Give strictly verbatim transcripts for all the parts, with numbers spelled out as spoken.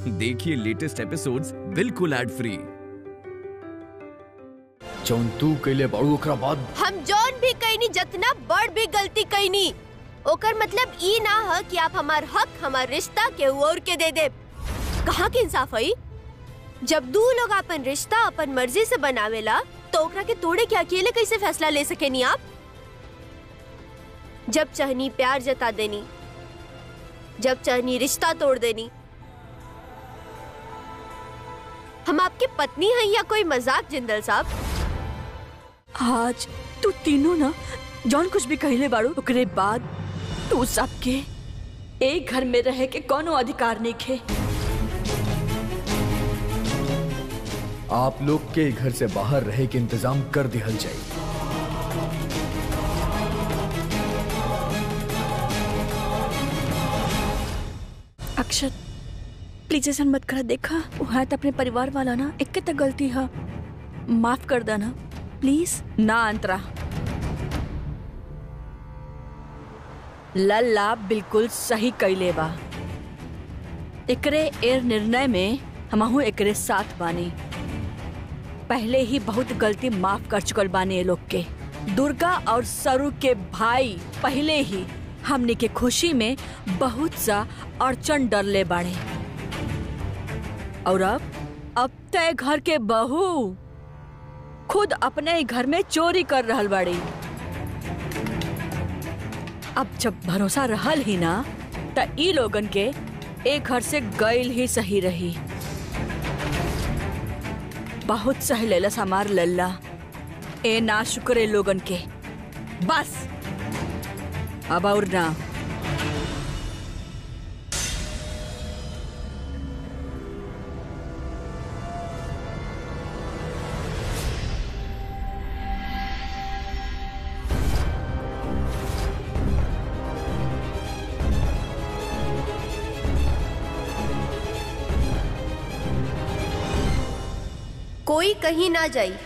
देखिए latest episodes बिल्कुल ad free. जौन तू कैले बाड़ू ओकरा बाद हम जौन भी कईनी जतना बड़ भी गलती कईनी ओकर मतलब ई ना है कि आप हमार हक हमार रिश्ता के और के दे दे। कहाँ के इंसाफ है? जब दो लोग अपन रिश्ता अपन मर्जी से बनावेला तो ओकरा के तोड़े के अकेले कैसे फैसला ले सकेनी आप? जब चाहनी प्यार जता देनी, जब चाहनी रिश्ता तोड़ देनी। हम आपकी पत्नी हैं या कोई मजाक जिंदल साहब? आज तू तीनों ना जौन कुछ भी कहले बाड़ू ओकरे बाद तू सबके एक घर में रहे के कोनो अधिकार नहीं खे। आप लोग के घर से बाहर रहे के इंतजाम कर दिहल जाए। अक्षत प्लीज ऐसा मत करा। देखा वो है तो अपने परिवार वाला ना, एक तक गलती है, माफ कर देना प्लीज। ना अंतरा, लल्ला बिल्कुल सही कैले बा। एकरे एर निर्णय में हमहू एकरे साथ बानी। पहले ही बहुत गलती माफ कर चुकल बानी ये लोग के। दुर्गा और सरू के भाई पहले ही हमने के खुशी में बहुत सा अड़चन डरले बाड़े और अब अब तय घर के बहू खुद अपने घर में चोरी कर रहल बाड़ी। अब जब भरोसा रहल ही ना त ई लोगन के एक घर से गईल ही सही रही। बहुत सही लेलस हमार लल्ला। ए ना शुक्रे लोगन के, बस अब और ना। कोई कहीं ना जाई।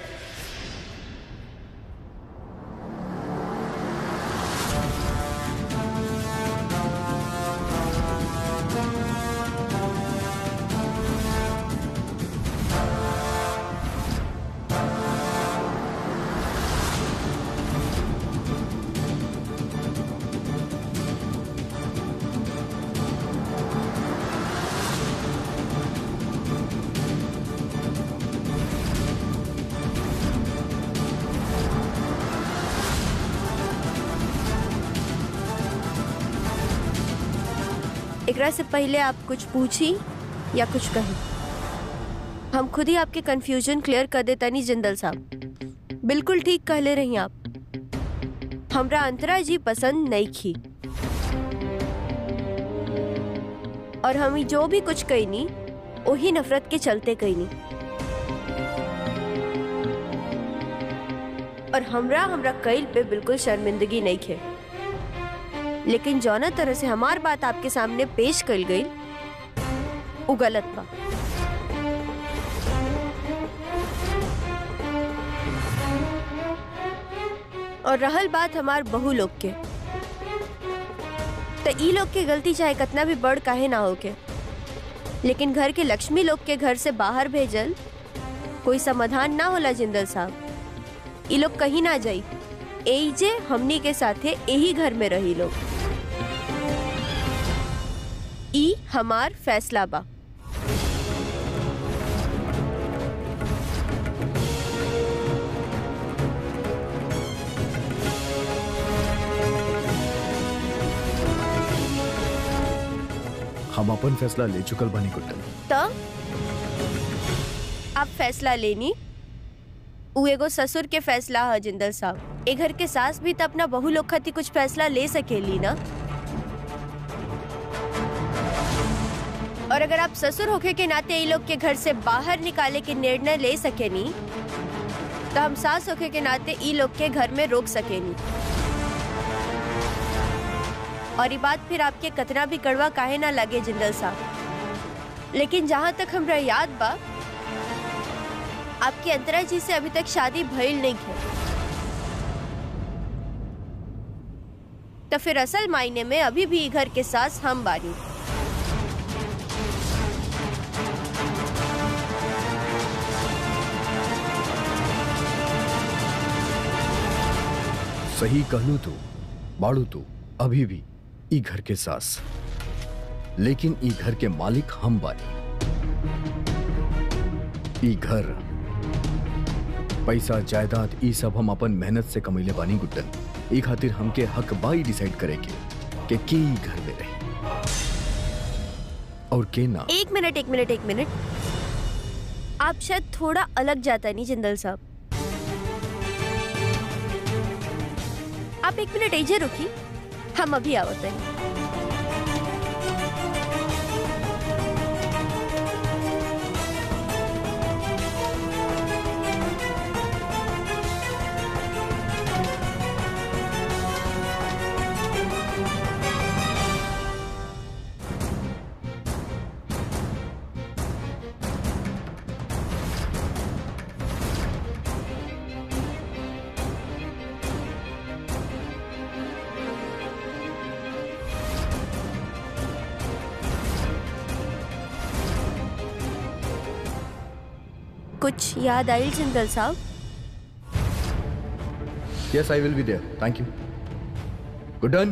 एकरा से पहले आप कुछ पूछी या कुछ कही, हम खुद ही आपके कंफ्यूजन क्लियर कर देता नहीं जिंदल साहब। बिल्कुल ठीक कहले रही आप। हमरा अंतरा जी पसंद नहीं की और हम जो भी कुछ कहनी वही नफरत के चलते कहनी। और हमरा हमरा कैल पे बिल्कुल शर्मिंदगी नहीं खे। लेकिन जौना तरह से हमार बात आपके सामने पेश कल गई वो गलत बा। और रहल बात हमार बहू लोग के, तो ई लोग के गलती चाहे कितना भी बड़ काहे ना हो के, लेकिन घर के लक्ष्मी लोग के घर से बाहर भेजल कोई समाधान ना होला जिंदल साहब। ई लोग कहीं ना जाई, एजे हमनी के साथे यही घर में रही लोग। ई हमार फैसला बा। हम अपन फैसला ले चुकल बानी कुट्टन। तो आप फैसला लेनी उ एगो ससुर के फैसला है जिंदल साहब। ए घर के सास भी तो अपना बहू लोग खातिर कुछ फैसला ले सकेली ना। और अगर आप ससुर होके के नाते ये लोग के घर से बाहर निकाले के निर्णय ले सकेनी तो हम सास होके के नाते ई लोग के घर में रोक सकेनी। और ये बात फिर आपके कतना भी कड़वा काहे ना लगे जिंदल साहब, लेकिन जहां तक हमरा याद बा आपकी अंतरा जी से अभी तक शादी भइल नहीं है। तो फिर असल मायने में अभी भी घर के सास हम बानी। सही कहलू तू, बाड़ू तू अभी भी ई घर के सास, लेकिन ई घर के मालिक हम बानी। ई घर, पैसा, जायदाद, ई सब हम अपन मेहनत से कमैले बानी गुड्डन। ई खातिर हमके हक बाई डिसाइड करे के कि के ई घर में रहे और के ना। एक मिनट एक मिनट एक मिनट, आप शायद थोड़ा अलग जाता नहीं जिंदल साहब। आप एक मिनट ऐसे रुकी, हम अभी आवत हैं। कुछ याद आई जिंदल साहब? Yes, I will be there, thank you. गुडन,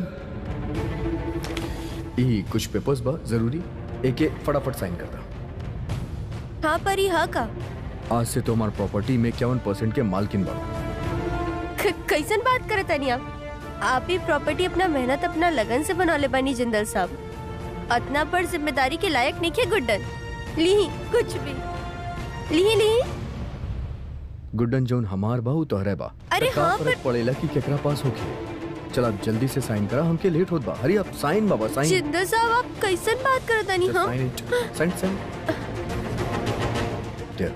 ई कुछ पेपर्स बा जरूरी, एके फटाफट साइन कर दा। हाँ पर ही हाँ का आज से तो हमार प्रॉपर्टी में इक्यावन परसेंट के मालकिन बा। कैसन बात करत तानी आप? आप ही प्रॉपर्टी अपना मेहनत अपना लगन से बनौले बानी जिंदल साहब। अतना बड़ जिम्मेदारी के लायक नहीं है गुड्डन। ली कुछ भी ली ली। गुड्डन जोन हमार बाहू तोहरे बा। अरे का हाँ फर्क पर पड़ेला कि केकरा पास होके। चल आप जल्दी से साइन करा, हमके लेट होत बा। हरी आप साइन बाबा, साइन। जिंदल साहब आप कैसन बात करत तानी? हाँ sign it, sign sign. There.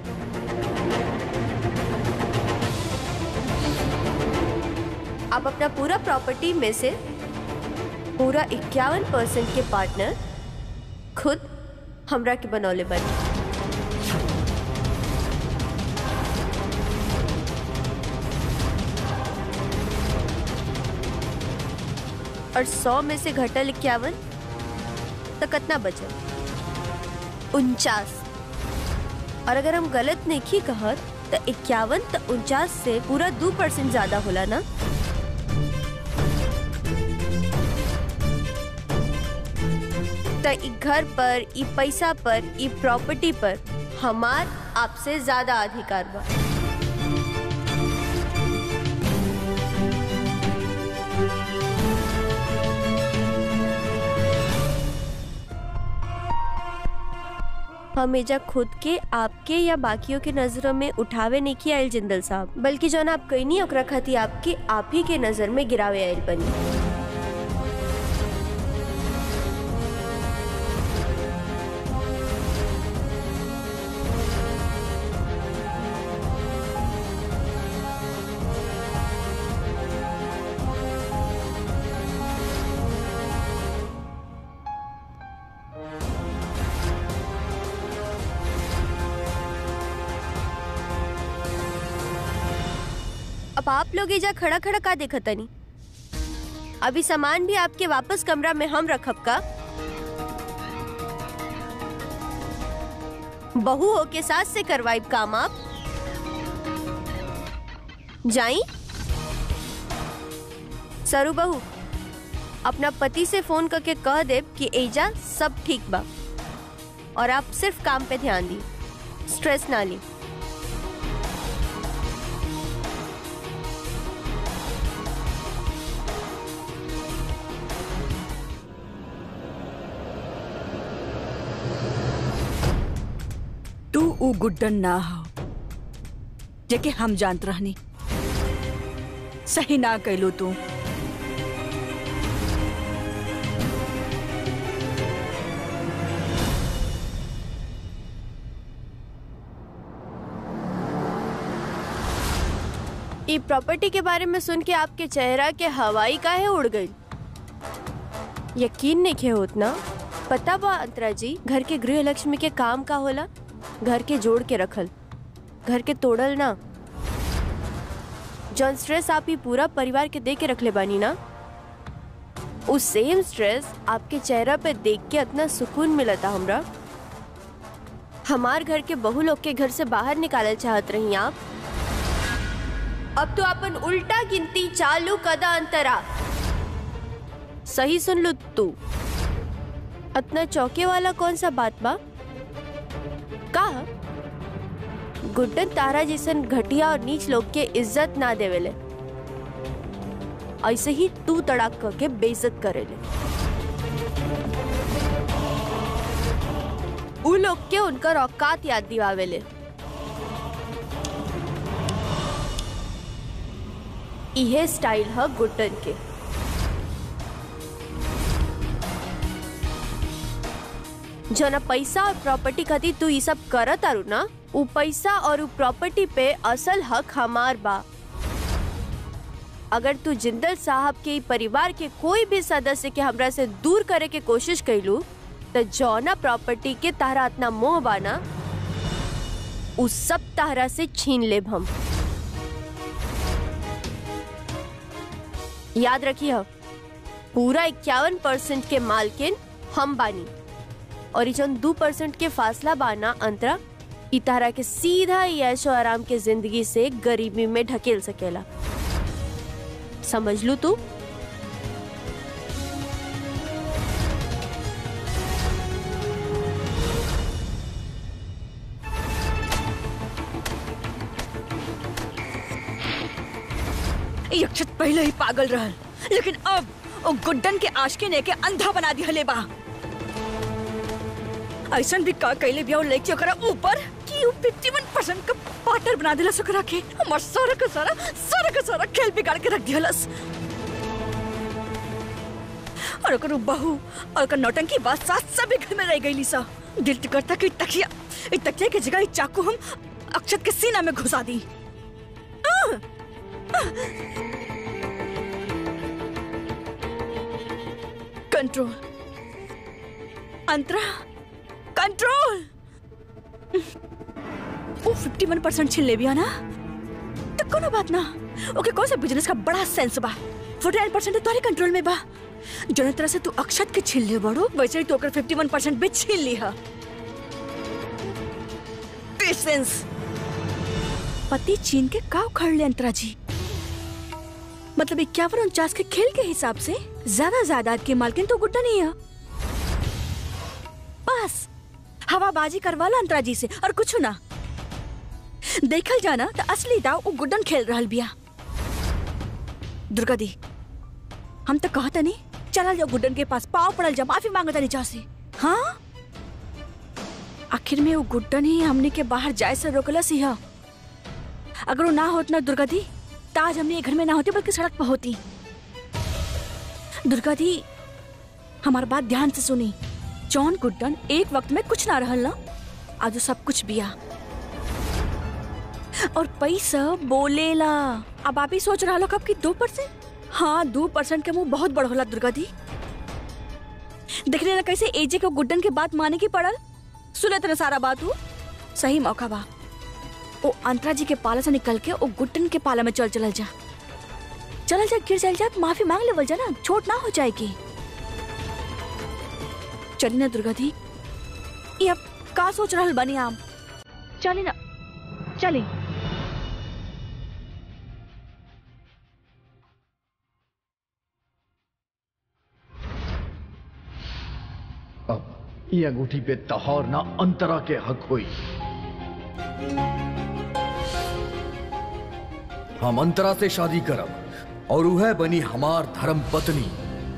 आप अपना पूरा प्रॉपर्टी में से पूरा इक्यावन परसेंट के पार्टनर खुद हमरा के बनौले बनी। और सौ में से घटल इक्यावन तो कितना बचल? उनचास। और अगर हम गलत नहीं कहत तो इक्यावन तो उनचास से पूरा दो परसेंट ज्यादा होला ना। तो ई घर पर, ई पैसा पर, ई प्रॉपर्टी पर हमार आपसे ज्यादा अधिकार बा। हम एजा खुद के, आपके या बाकियों के नजरों में उठावे नहीं की आयल जिंदल साहब, बल्कि जौन आप कहीं नहीं ओकरा खाती आपके आप ही के नजर में गिरावे आयल बनी। अब आप लोग एजा खड़ा खड़ा का देखत नहीं? अभी सामान भी आपके वापस कमरा में हम रखब का? बहू हो के सास से करवाइब काम आप? जाई सरू बहू, अपना पति से फोन करके कह दे कि एजा सब ठीक बा और आप सिर्फ काम पे ध्यान दी, स्ट्रेस ना ली। तू ऊ गुड्डन ना हो जेके हम जानत रहनी। सही ना कैलू तू। ये प्रॉपर्टी के बारे में सुन के आपके चेहरा के हवाई काहे उड़ गई? यकीन नहीं खे होत ना? पता बा अंतरा जी, घर के गृह लक्ष्मी के काम का होला? घर के जोड़ के रखल, घर के तोड़ल ना। जौन स्ट्रेस आप ही पूरा परिवार के दे के रख ले बानी ना, उस सेम स्ट्रेस आपके चेहरा पे देख के इतना सुकून मिला था हमरा। हमार घर के बहू लोग के घर से बाहर निकालना चाहत रही आप, अब तो अपन उल्टा गिनती चालू कदा अंतरा। सही सुन लो तू। इतना चौके वाला कौन सा बात बा? का गुड्डन तारा जैसन घटिया और नीच लोग के इज्जत ना देवेले, ऐसे ही तू तड़ाक करके बेइज्जत करेले। उ लोग के उनका औकात याद दिवावेले। इहे स्टाइल है गुड्डन के। जो ना पैसा और प्रॉपर्टी खातिर तू ये सब करत आरू ना, उ पैसा और उ प्रॉपर्टी पे असल हक हमार बा। अगर तू जिंदल साहब के परिवार के कोई भी सदस्य के हमरा से दूर करे के कोशिश कैलू तो जौना प्रॉपर्टी के तारा इतना मोह बाना उस सब तारा से छीन लेब हम। याद रखिए, पूरा इक्यावन परसेंट के मालकिन हम बानी और ये जौन दो परसेंट के फासला बाना अंतरा, ई तारा के सीधा ऐशो आराम के जिंदगी से गरीबी में ढकेल सकेला। समझ लू तू? ये अक्षत पहले ही पागल रहल, लेकिन अब वो गुड्डन के आशिकी ने के अंधा बना दिया ले बा। ऐसा भी का कैले बिया लेके ओकरा ऊपर कि वो इक्यावन परसेंट का पार्टनर बना दिला सकरा के हमर सारा का सारा सारा का सारा खेल बिगाड़ के रख दियालस। और ओकर बहू और ओकर नौटंकी बात साथ सब घर में रह गईली सा। दिल तो करता कि तकिया ई तकिया के जगह ई चाकू हम अक्षत के सीना में घुसा दी। कंट्रोल अंतरा, कंट्रोल। वो इक्यावन परसेंट छीन ले बिया ना तो कोनो बात ना। ओके कौन सा बिजनेस का बड़ा सेंस बा। उनचास परसेंट तो तोरे कंट्रोल में बा। जौन तरह से तू अक्षत के छीन ले बड़ो वैसे ही तो ओकर इक्यावन परसेंट भी छीन ली है। पेशेंस। पति छीन के का उखाड़ ले अंतरा जी? मतलब इक्यावन उनचास के खेल के हिसाब से ज्यादा जायदाद के मालकिन तो गुड्डा नहीं है। बस हवाबाजी करवा ला अंतरा जी से और कुछ ना। देखल जाना तो असली दाव वो गुड्डन खेल रहल बिया। दुर्गा दी, हम तो कहता नहीं चला जाओ गुड्डन के पास, पाँव पड़ल जा, माफी मांगता नीचा से। हाँ आखिर में वो गुड्डन ही हमने के बाहर जाए से रोकला सी है। अगर वो ना होत ना दुर्गा दी, ताज हमने ये घर में ना होती बल्कि सड़क पर होती। दुर्गा दी हमारी बात ध्यान से सुनी। जॉन गुड्डन एक वक्त में कुछ ना रहल ना, आज सब कुछ बिया और पैसा बोलेला। अब आप ही सोच रहा लो कब की दो परसेंट? हाँ दो परसेंट के मुंह बहुत बड़ होला दुर्गा दी। देख रहे ना कैसे एजे को गुड्डन के बात माने की पड़ल। सुने तेरा सारा बात हो, सही मौका बा वो अंतरा जी के पाला से निकल के वो गुड्डन के पाला में चल चल जा चल जा गिर चल जा, माफी मांग ले जा ना, छोट ना हो जाएगी। चली ना दुर्गा दी, ये अब का सोच रहा बनी आम? चली ना चली। अब ये अंगूठी पे तहौर ना अंतरा के हक हुई। हम अंतरा से शादी करब और वह बनी हमार धर्म पत्नी।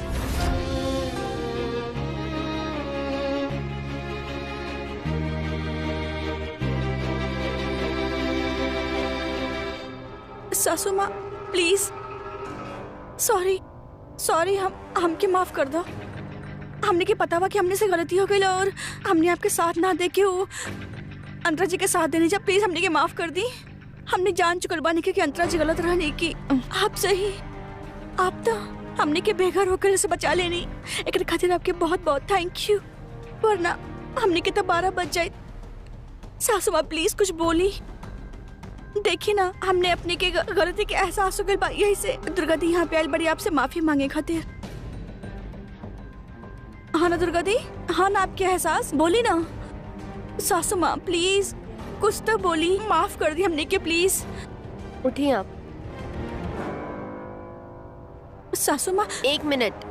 सासू माँ प्लीज, सॉरी सॉरी, हम हमके माफ कर दो। हमने के पता हुआ कि हमने से गलती हो गई और हमने आपके साथ ना दे के वो अंतरा जी के साथ देने जा। प्लीज हमने के माफ कर दी। हमने जान चुकल बानी कि अंतरा जी गलत रहने की। आप सही, आप तो हमने के बेघर होकर से बचा लेनी। एक खातिर आपके बहुत बहुत थैंक यू, वरना हमने के तो बारह बज जाए। सासू माँ प्लीज कुछ बोली। देखिए ना हमने अपने के गलती के एहसास हो गए यही से दुर्गा दी यहाँ पे आयल बड़ी आपसे माफी मांगे खातिर। हाँ ना दुर्गा दी, हाँ ना आपके एहसास बोली ना। सासू माँ प्लीज कुछ तो बोली, माफ कर दी हमने के प्लीज। उठिए आप, सासू माँ। एक मिनट।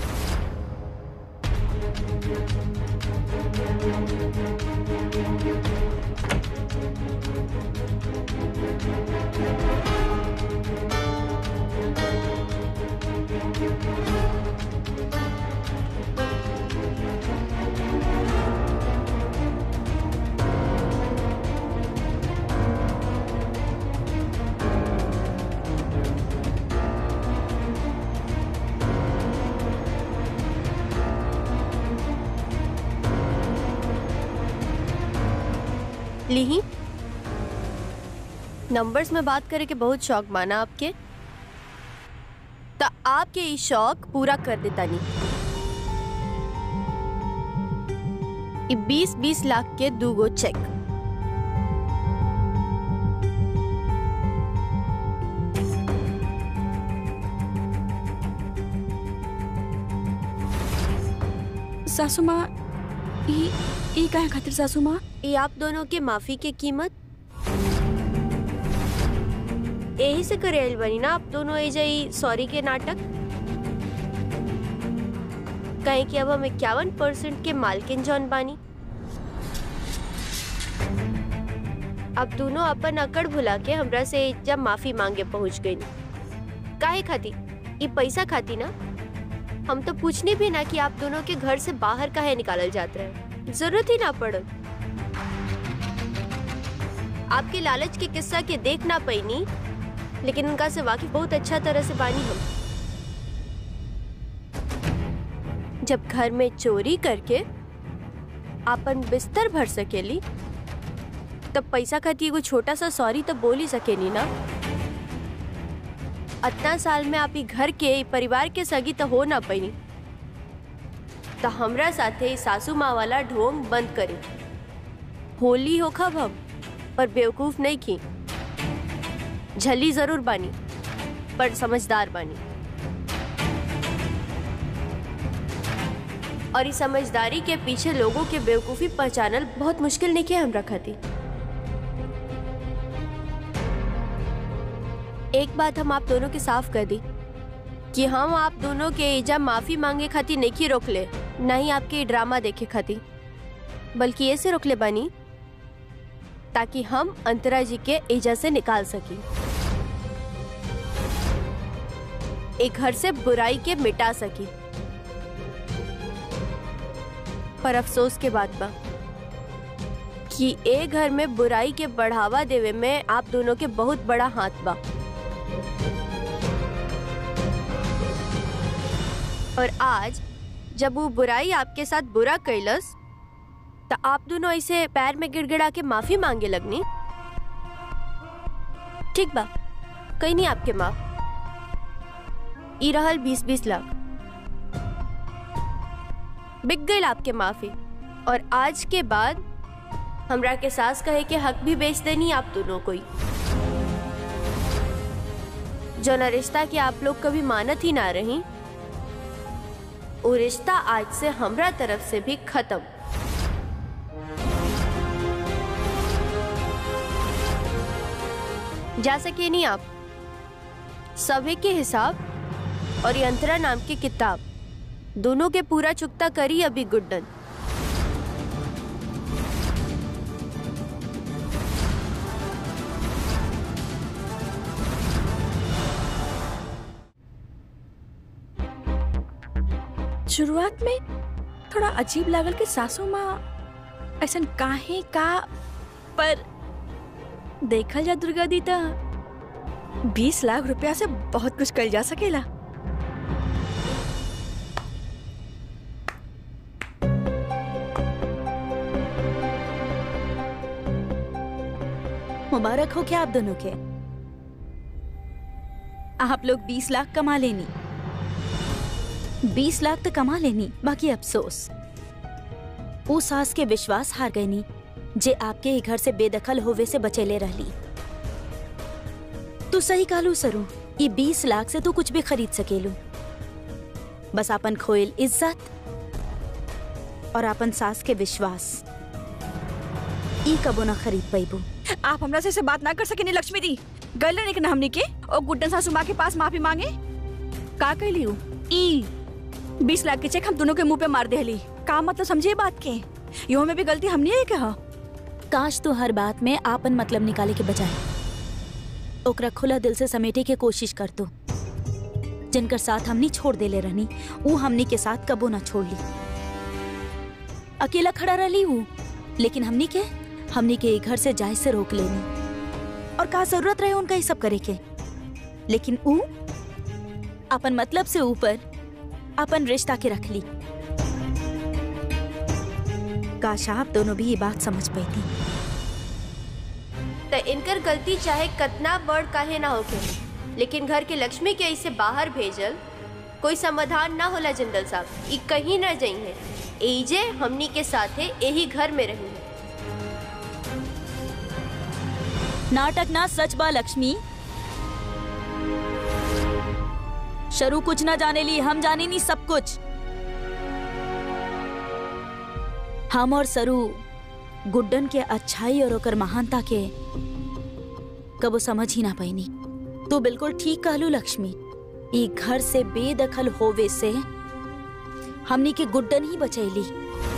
लीही, नंबर्स में बात करे के बहुत शौक माना आपके, तो आपके ये शौक पूरा कर देता नहीं। ये बीस बीस लाख के दूगो चेक। सासू माँ, ई ई काहे खातिर सासू माँ? ये आप दोनों के माफी के कीमत यही से करे बनी ना आप दोनों ए जाई सॉरी के नाटक। कहें कि अब हम इक्यावन परसेंट के मालकिन जौन बानी। अब दोनों अपन अकड़ भुला के हमरा से जब माफी मांगे पहुंच गई। काहे खाती? ये पैसा खाती ना। हम तो पूछने भी ना कि आप दोनों के घर से बाहर काहे निकालल जाते रहे, जरूरत ही ना पड़ल। आपके लालच के किस्सा के देख ना पैनी, लेकिन उनका से वाकिफ बहुत अच्छा तरह से बानी हम। जब घर में चोरी करके आपन बिस्तर भर सकेली, तब पैसा खाती एगो छोटा सा सॉरी तो बोल ही सकेनी ना। इतना साल में आप ही घर के परिवार के सगी तो हो ना पैनी, तो हमरा साथे सासू माँ वाला ढोंग बंद करे। होली हो खब हम, पर बेवकूफ नहीं की। झली जरूर बानी, पर समझदार बानी। और इस समझदारी के पीछे लोगों के बेवकूफी पहचानल बहुत मुश्किल नहीं किया हम रखा थी। एक बात हम आप दोनों के साफ कर दी कि हम आप दोनों के एजा माफी मांगे खाती नहीं रोक ले, नहीं आपके ड्रामा देखे खाती, बल्कि ऐसे रोक ले बानी ताकि हम अंतरा जी के एजा से निकाल सकी, एक घर से बुराई के मिटा सकी। पर अफसोस के बात बा कि ए घर में बुराई के बढ़ावा देवे में आप दोनों के बहुत बड़ा हाथ बा। और आज जब वो बुराई आपके साथ बुरा कैलस, तो आप दोनों ऐसे पैर में गिड़गिड़ा के माफी मांगे लगनी। ठीक बा, कहीं नहीं आपके माफ। ई रहल बीस बीस लाख बिक गई आपके माफी। और आज के बाद हमरा के सास कहे के हक भी बेच देनी आप दोनों को ही। जो न रिश्ता के आप लोग कभी मानत ही ना रही, वो रिश्ता आज से हमरा तरफ से भी खत्म। जा सके नहीं आप। सभी के हिसाब और यंत्रा नाम की किताब दोनों के पूरा चुकता करी अभी गुड्डन। शुरुआत में थोड़ा अजीब लागल कि सासू माँ ऐसन काहे का, पर देखल जा दुर्गा दी ता बीस लाख रुपया से बहुत कुछ कल जा सकेला। मुबारक हो क्या आप दोनों के। आप लोग बीस लाख कमा लेनी, बीस लाख तो कमा लेनी, बाकी अफसोस वो सास के विश्वास हार गई नी, जे आपके ही घर से बेदखल होवे से बचेले रहली। तू सही कालू सरू, ये बीस लाख से तू कुछ भी खरीद सकेलू, बस अपन खोयल इज्जत और अपन सास के विश्वास ई कबो ना खरीद पैबू। आप हमरा से, से बात ना कर सके लक्ष्मी दी। गल नहीं हमने के और गुड्डन सासू माँ के पास माफी मांगे। का कैली हूँ ई बीस लाख के चेक हम दोनों के मुंह पे मार देली। का मतलब समझिए बात के, यो में भी गलती हमने है क्या? काश तो हर बात में आपन मतलब निकाले के बजाय ओकरा खुला दिल से समेटे के कोशिश कर तो। जिनकर साथ हमनी छोड़ देले रहनी वो हमनी के साथ कबो ना छोड़ ली। अकेला खड़ा रही हूँ लेकिन हमनी के हमनी के घर से जाए से रोक लेनी। और का जरूरत रहे उनका ये सब करे के, लेकिन ऊ अपन मतलब से ऊपर अपन रिश्ता के रख ली। काश आप दोनों भी ये बात समझ पाती। तो इनकर गलती चाहे कतना बड़ काहे ना होके, लेकिन घर के लक्ष्मी के इसे बाहर भेजल कोई समाधान ना होला। जनरल साहब ई कहीं ना जाई है, एजे हमनी के साथे यही घर में रही है। नाटक ना सच बा लक्ष्मी। शरू कुछ ना जाने ली, हम जाने नहीं सब कुछ। हम और सरू गुड्डन के अच्छाई और ओकर महानता के कबो समझ ही ना पाईनी। तो बिल्कुल ठीक कहलू लक्ष्मी, ई घर से बेदखल होवे से हमनी के गुड्डन ही बचैली।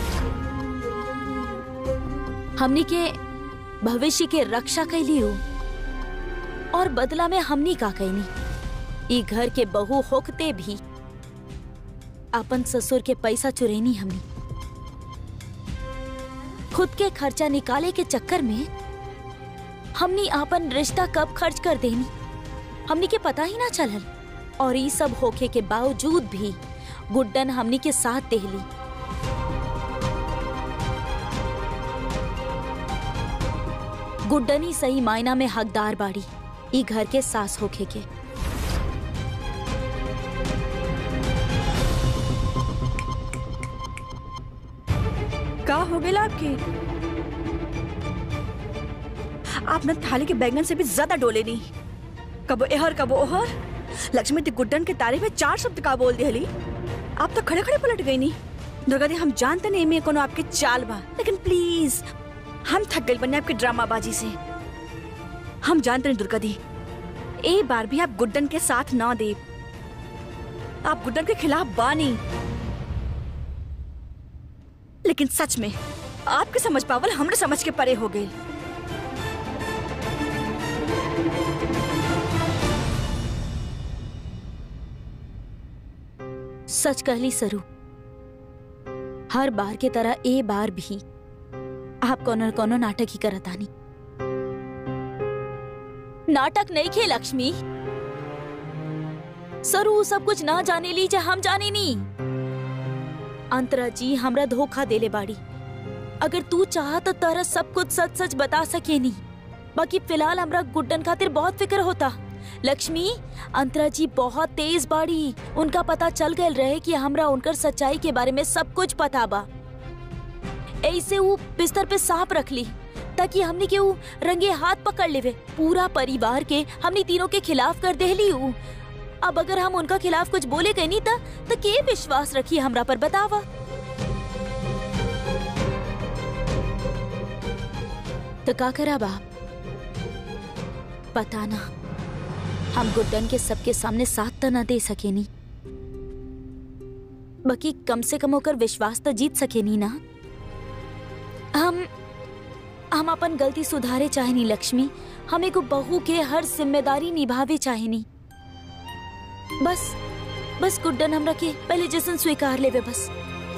हमनी के भविष्य के रक्षा कैली हो और बदला में हमनी का कैनी। ई घर के बहू होकते भी अपन ससुर के पैसा चुरेनी हमनी। खुद के खर्चा निकाले के चक्कर में हमनी अपन रिश्ता कब खर्च कर देनी हमनी के पता ही ना चलल। और ये सब होखे के बावजूद भी गुड्डन हमनी के साथ देहली। गुड्डन ही सही मायना में हकदार बाड़ी ई घर के सास होखे के। का हो गया आपके? आप न थाली के बैंगन से भी ज्यादा डोले नहीं। कबो एहर कबो ओहर। लक्ष्मी ती गुड्डन के तारीफ में चार शब्द का बोल दिहली। आप तो खड़े खड़े पलट गई नहीं। दुर्गा दी हम जानते नहीं में कोनो आपके चाल बा, लेकिन प्लीज हम थक गए बने आपके ड्रामाबाजी से। हम जानते नहीं दुर्गा दी, एक बार भी आप गुड्डन के साथ ना दे। आप गुड्डन के खिलाफ बानी, लेकिन सच में आपके समझ पावल हमने समझ के परे हो गए। सच कहली सरू, हर बार के तरह ए बार भी आप कोनो कोनो नाटक ही करत आनी। नाटक नहीं खे लक्ष्मी। सरू सब कुछ ना जाने ली जे हम जाने नी। अंतरा जी हमरा धोखा देले बाड़ी। अगर तू चाह तो तारा सब कुछ सच सच बता सके नी। बाकी फिलहाल हमरा गुड्डन खातिर बहुत फिक्र होता। लक्ष्मी, अंतरा जी बहुत तेज बाड़ी। उनका पता चल गए रहे कि हमरा उनकर सच्चाई के बारे में सब कुछ पता बा। ऐसे वो बिस्तर पे सांप रख ली ताकि हमने के वो रंगे हाथ पकड़ लेवे। पूरा परिवार के हमने तीनों के खिलाफ कर देली। ऊ अब अगर हम उनका खिलाफ कुछ बोले गए नहीं था तो के विश्वास रखी हमरा पर, बतावा। तो का करा बाप, पता ना। हम गुड्डन के सबके सामने साथ तो ना दे सके नी, बाकी कम से कम होकर विश्वास तो जीत सके नी ना। हम हम अपन गलती सुधारे चाहे नी लक्ष्मी। हमें को बहू के हर जिम्मेदारी निभावे चाहे नी। बस बस गुड्डन हमरा के पहले जैसन स्वीकार लेवे बस।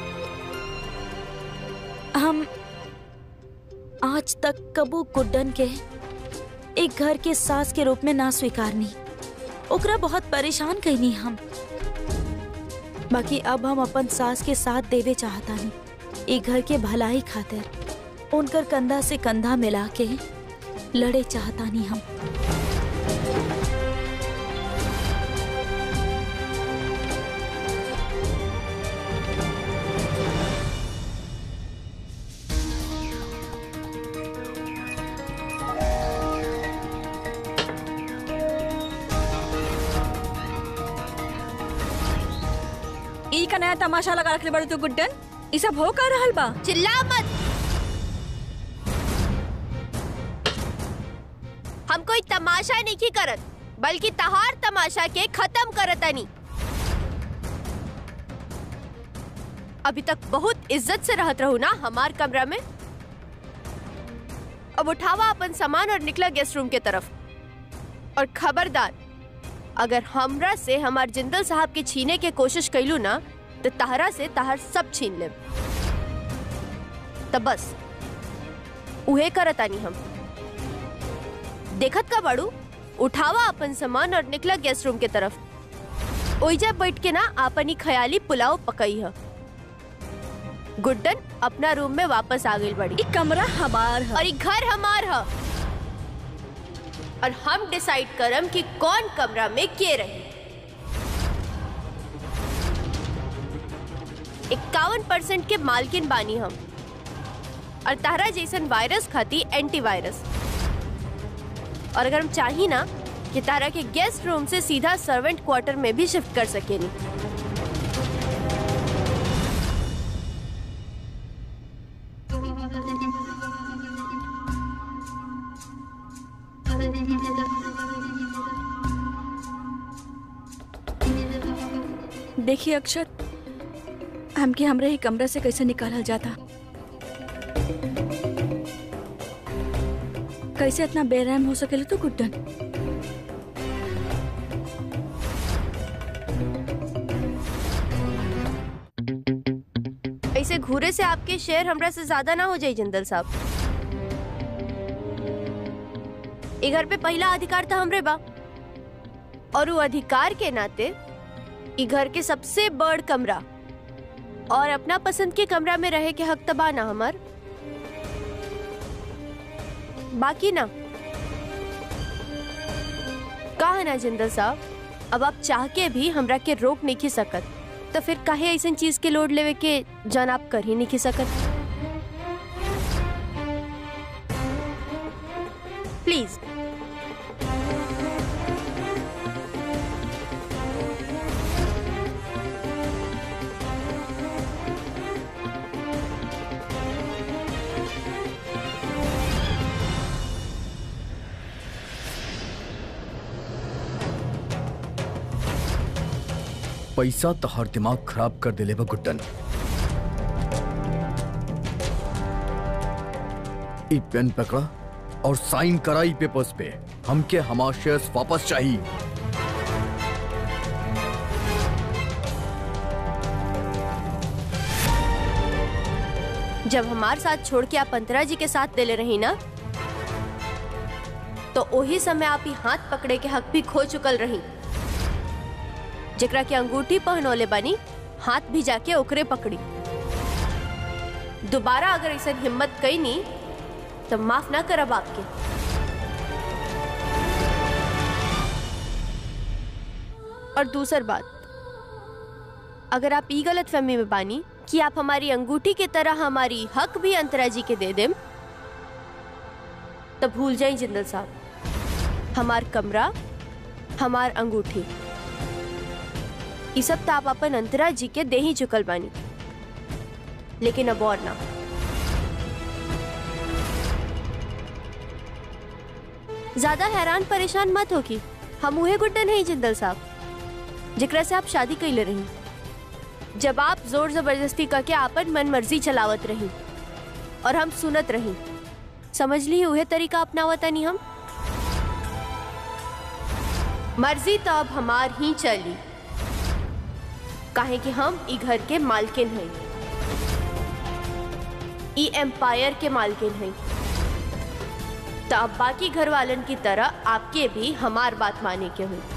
हम आज तक कबू गुड्डन के एक घर के सास के रूप में ना स्वीकारनी। ओकरा बहुत परेशान कईनी हम। बाकी अब हम अपन सास के साथ देवे चाहता नहीं। एक घर के भलाई खातिर उनकर कंधा से कंधा मिला के लड़े चाहता नहीं हम। ई का नया तमाशा लगा रखले बड़े तू गुड्डन। ई सब हो कर रहल बा। चिल्ला मत। हम कोई तमाशा नहीं की करत, बल्कि तहार तमाशा के खत्म करत आनी। अभी तक बहुत इज्जत से रहत रहू ना हमार कमरा में। अब उठावा अपन सामान और निकला गेस्ट रूम के तरफ। और खबरदार, अगर हमरा से हमार जिंदल साहब के छीने के कोशिश कैलू ना तो तहरा से तहर सब छीन ले। तब बस उहे करतानी हम। देखत का बाड़ू, उठावा अपन सामान और निकला गेस्ट रूम के तरफ। ओइजा बैठ के ना आपनी खयाली पुलाव पकई है। गुड्डन अपना रूम में वापस आ गई बड़ी। ई कमरा हमार है और ये घर हमार है। और हम डिसाइड करम कि कौन कमरा में के रहे। इक्यावन परसेंट के मालकिन बानी हम। और तारा जैसन वायरस खाती एंटीवायरस। और अगर हम चाही ना कि तारा के गेस्ट रूम से सीधा सर्वेंट क्वार्टर में भी शिफ्ट कर सकेनी। देखिए अक्षत, हमके हमरे ही कमरे से कैसे निकाला जाता। कैसे इतना बेरहम हो सकेला तू गुड्डन? ऐसे घूरे से आपके शेयर हमरा से ज्यादा ना हो जाए जिंदल साहब। ये घर पे पहला अधिकार था हमरे बा। और वो अधिकार के नाते ई घर के सबसे बड़ कमरा और अपना पसंद के कमरा में रहे के हक तबा ना हमार। बाकी ना कहा ना जिंदल साहब, अब आप चाह के भी हमरा के रोक नहीं खी सकत। तो फिर काहे ऐसा चीज के लोड लेवे के जान आप कर ही नहीं खी सकत। प्लीज पैसा तहर दिमाग खराब कर दिले बा गुड्डन। ई पेन पकड़ा और साइन कराई पेपर्स पे। हमके हमार शेयर्स वापस चाहिए। जब हमारे साथ छोड़ के आप अंतरा जी के साथ देले रही ना, तो वही समय आप ही हाथ पकड़े के हक भी खो चुकल रही। जेकरा के अंगूठी पहनोले बनी, हाथ भी जाके ओकरे पकड़ी। दोबारा अगर ऐसा हिम्मत कई नहीं तो माफ ना करब आपके। और दूसर बात, अगर आप ई गलत फहमी में बानी कि आप हमारी अंगूठी की तरह हमारी हक भी अंतरा जी के दे देम, तब भूल जाए जिंदल साहब, हमार कमरा, हमार अंगूठी, ये सब तो आप अपन अंतरा जी के दे ही चुकल बानी। लेकिन अब और ना। ज्यादा हैरान परेशान मत हो कि हम उहे गुड्डन है जिंदल साहब, जिकरा से आप शादी कैले रही। जब आप जोर जबरदस्ती करके आपन मन मर्जी चलावत रही और हम सुनत रही, समझ ली उहे तरीका अपनावता नहीं। हम मर्जी तो अब हमार ही चली, काहे कि हम ई घर के मालकिन हैं, ई एम्पायर के मालकिन हैं। तो अब बाकी घर वालन की तरह आपके भी हमार बात माने के हुई।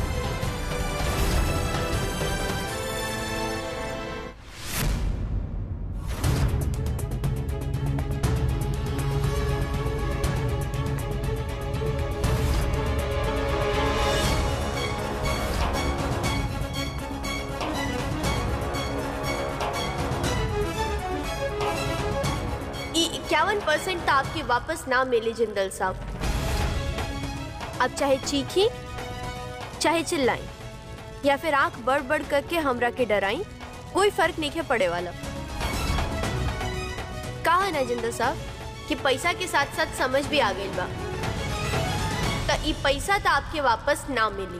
इक्यावन परसेंट तो आपकी वापस ना मिले जिंदल साहब। अब चाहे चीखी, चाहे चिल्लाएं, या फिर आंख बड़ बड़ करके हमरा के डराएं, कोई फर्क नहीं है पड़े वाला। कहा ना जिंदल साहब कि पैसा के साथ साथ समझ भी आ गई बा। तो ये पैसा तो आपके वापस ना मिली।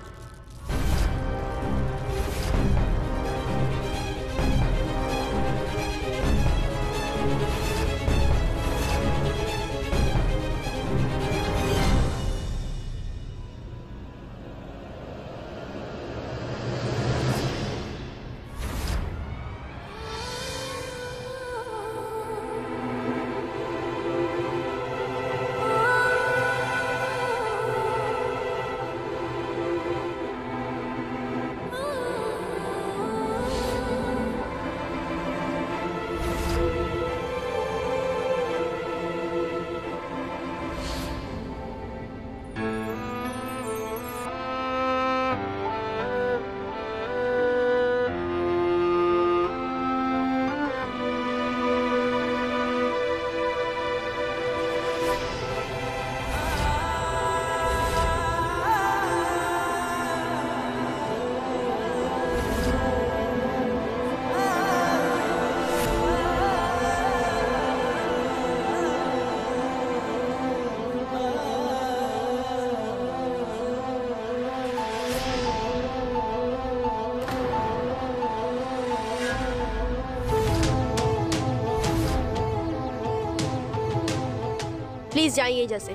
प्लीज जाइए जैसे।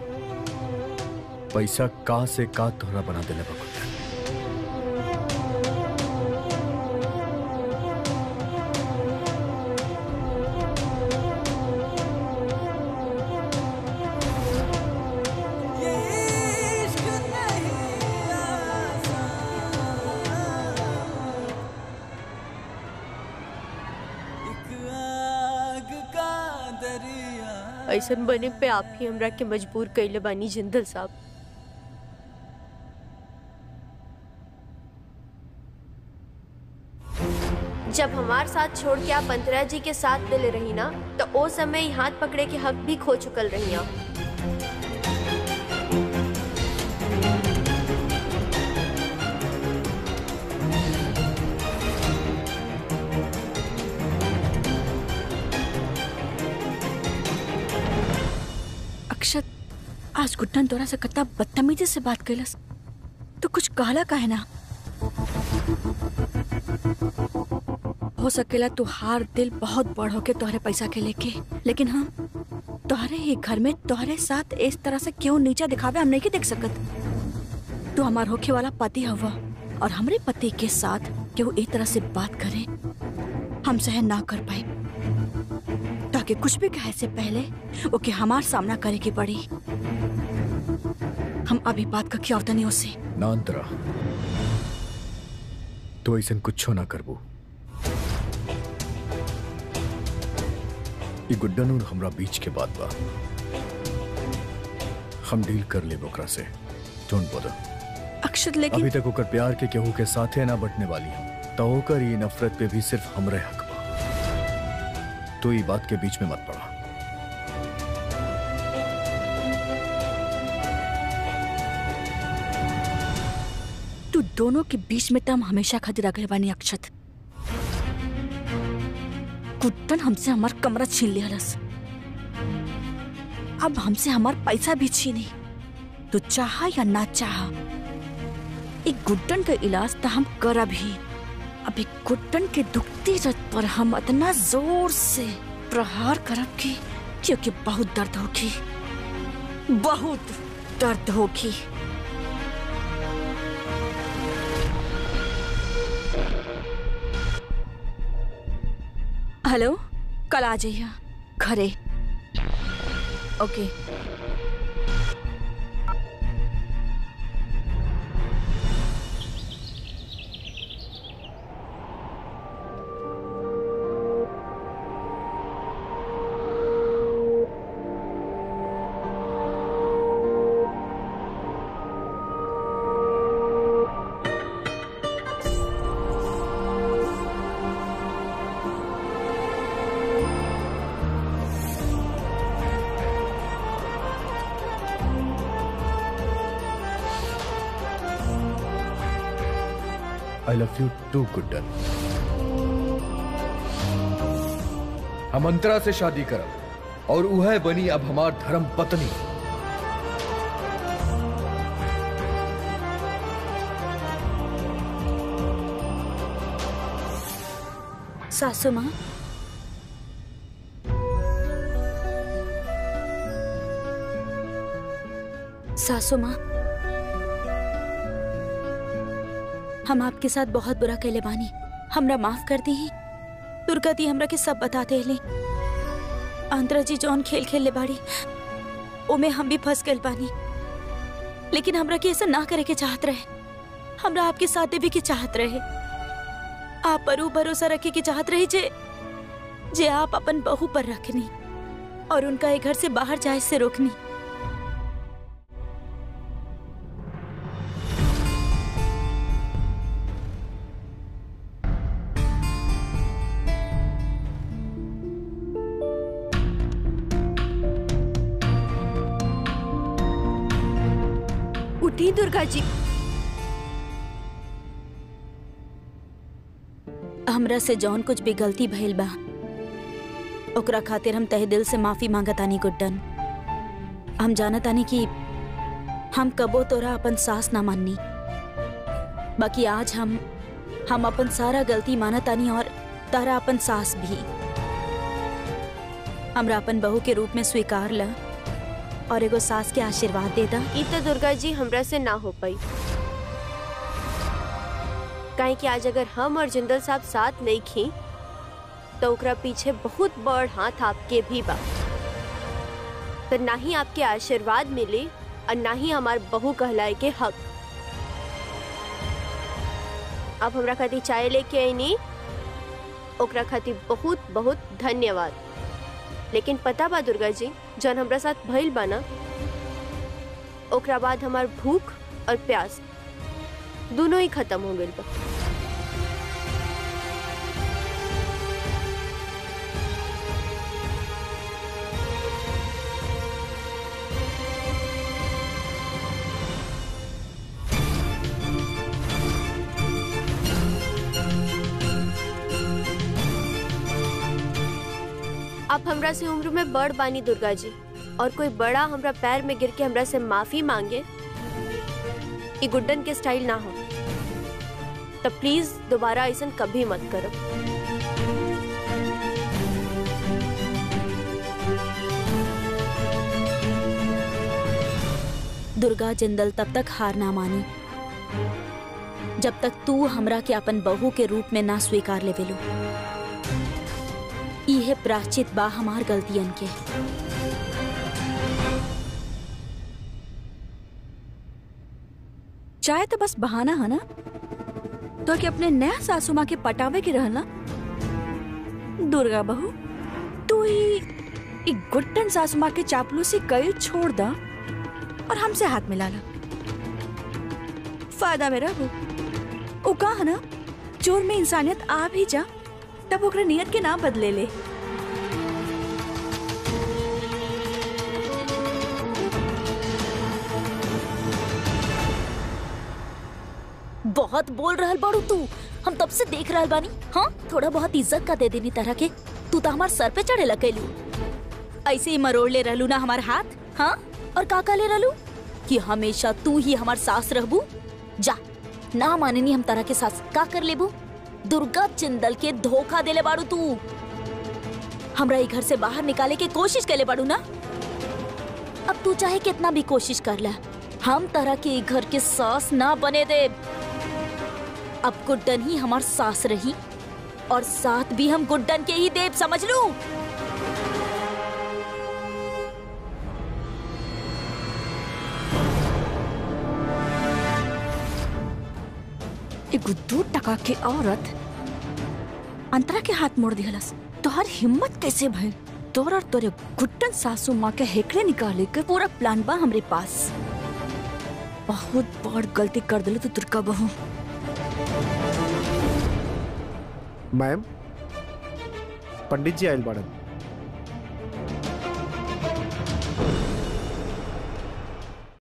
पैसा का से का तोहरा बना देले बा गुड्डन। ऐसन बने पे आप ही हमरा के मजबूर कइले बानी जिंदल साहब। जब हमार साथ छोड़ के आप अंतरा जी के साथ मिले रही ना, तो ओ समय ही हाथ पकड़े के हक भी खो चुकल रही आप। अक्षत, आज गुड्डन तोरा से कत्ता बदतमीजी से बात कैलस, तो कुछ कहला काहे ना? हो सकेला तुहार दिल बहुत बड़ होके तोहरे पैसा के लेके, लेकिन हम तोहरे ही घर में तोहरे साथ इस तरह से क्यों नीचा दिखावे हम नहीं देख सकत। तू हमार होखे वाला पति हवा और हमरे पति के साथ क्यों इस तरह से बात करे हम सहन ना कर पाए, ताकि कुछ भी कहे से पहले ओके हमार सामना करे की पड़ी। हम अभी बात का क्या होता नहीं उससे। ना अंतरा, तो ऐसा कुछ ना करबू। ये गुड्डन और हमरा बीच के बात बा, हम डील कर ले ओकरा से। Don't bother. अक्षत, लेकिन अभी तक ओकर प्यार के केहू के साथे ना बटने वाली हम, तो ओकर ये नफरत पे भी सिर्फ हमरे हक बा। तो ये बात के बीच में मत पड़ा। तू दोनों के बीच में तम हमेशा खातिर अगले बानी अक्षत। गुड्डन हमसे हमार कमरा छीन लिया रस, अब हमसे हमार पैसा भी छीनी। तू चाहा या ना चाहा, एक गुड्डन का इलाज तो हम करब ही। अभी गुड्डन के दुखती रत पर हम इतना जोर से प्रहार करब की, क्योंकि बहुत दर्द होगी, बहुत दर्द होगी। हेलो, कल आ जाइए घरे। ओके। I love you too, Guddan. हम अंतरा से शादी करब और वह बनी अब हमार धर्म पत्नी। सासू माँ, सासू माँ, हम आपके साथ बहुत बुरा कैले बानी, हमरा माफ कर दी। दुर्गति हमरा के सब बताते हले। अंतरा जी जौन खेल खेल ले बाड़ी ओमे हम भी फंस गए बानी, लेकिन हमरा के ऐसा ना करे के चाहत रहे। हमरा आपके साथ देवे की चाहत रहे, आप पर भरोसा रखे की चाहत रहे जे जे आप अपन बहू पर रखनी और उनका एक घर से बाहर जाए से रोकनी। उठी दुर्गा जी। हमरा से जौन कुछ भी गलती भइल बा ओकरा खातिर हम तहे दिल से माफी मांगतानी गुड्डन। हम जानतानी कि हम कबो तोरा अपन सास ना माननी, बाकी आज हम हम अपन सारा गलती मानतानी और तारा अपन सास भी। हमरा अपन बहू के रूप में स्वीकार ला और एगो सास के आशीर्वाद दे दा। ई तो दुर्गा जी हमरा से ना हो पाई, काहे कि आज अगर हम और जिंदल साहब साथ नहीं खी तो ओकरा पीछे बहुत बड़ हाथ आपके भी बा। तो ना ही आपके आशीर्वाद मिले और ना ही हमार बहू कहलाए के हक। आप हमरा खातिर चाय लेके आईनी, ओकरा खातिर बहुत बहुत धन्यवाद। लेकिन पता बा दुर्गा जी, जौन हमरा साथ भइल बा ना, ओकरा बाद हमार भूख और प्यास दोनों ही खत्म हो गइल बा। आप हमरा से उम्र में बड़ बानी दुर्गा जी, और कोई बड़ा हमरा पैर में गिर के हमरा से माफी मांगे ये गुड्डन के स्टाइल ना हो। तब प्लीज दोबारा ऐसा कभी मत करो। दुर्गा जिंदल तब तक हार ना मानी जब तक तू हमरा के अपन बहू के रूप में ना स्वीकार ले वेलो। इहे प्राश्चित बा हमार गलतियन के। चाहे तो बस बहाना है ना, तो कि अपने नया सासू माँ के पटावे के रहना। दुर्गा बहू, तू ही एक गुट्टन सासू माँ के चापलूसी कई छोड़ दा और हमसे हाथ मिला ला। फायदा मेरा हो ओ का है ना, चोर में इंसानियत आ भी जा तब ओकरा नियत के ना बदले ले। बहुत बोल रहल बाड़ू तू, हम तब से देख रहल बानी। हाँ, थोड़ा बहुत इज्जत का दे देनी तरह के। तू तो हमार सर पे चढ़े लगेलू, ऐसे ही मरोड़ ले रहलू ना हमार हाथ। हाँ, और का का ले रहलू कि हमेशा तू ही हमार सास रहबू। जा, ना माननी हम तरह के सास का कर लेबू। दुर्गा जिंदल के धोखा देले बाड़ू तू। हमरा ई घर से बाहर निकाले के कोशिश केले बाड़ू ना। अब तू चाहे कितना भी कोशिश कर ले, हम तरह के ई घर के सास ना बने दे। अब गुड्डन ही हमार सास रही और साथ भी हम गुड्डन के ही देव, समझ लू। एक दो टका के औरत अंतरा के हाथ मोड़ दिहलस। तोहर हिम्मत कैसे भइल? तोर और तोरे गुड्डन सासू माँ के हेकड़े निकाले के पूरा प्लान बा हमरे पास। बहुत बड़ गलती कर दिले तू दुर्गा बहू। मैम, पंडित जी आयल बाड़न।